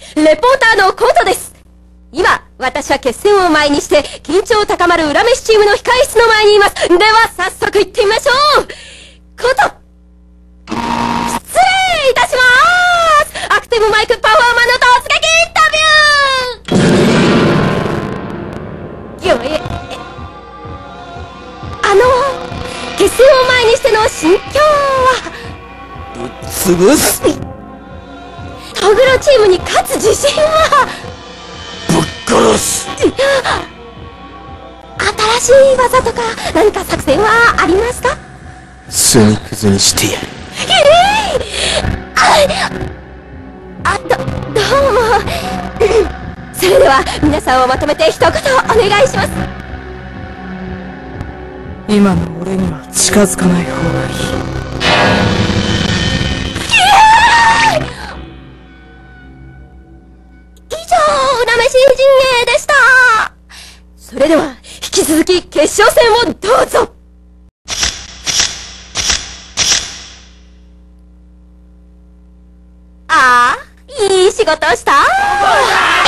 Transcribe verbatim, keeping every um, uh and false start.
レポーターのコートです。今、私は決戦を前にして、緊張高まる裏飯チームの控え室の前にいます。では、早速行ってみましょう。コート、失礼いたしまーす。アクティブマイクパフォーマーの突撃インタビュー。よえ、あの、決戦を前にしての心境は、 ぶっ潰す。 トグロチームに勝つ自信は、 ぶっ殺す。 新しい技とか何か作戦はありますか？ 墨くずにしてやる。 えー、あ、あ、ど、どうも。それでは皆さんをまとめて一言お願いします。 今の俺には近づかない方がいい。 以上、裏飯陣営でした。それでは引き続き決勝戦をどうぞ。ああ、いい仕事した。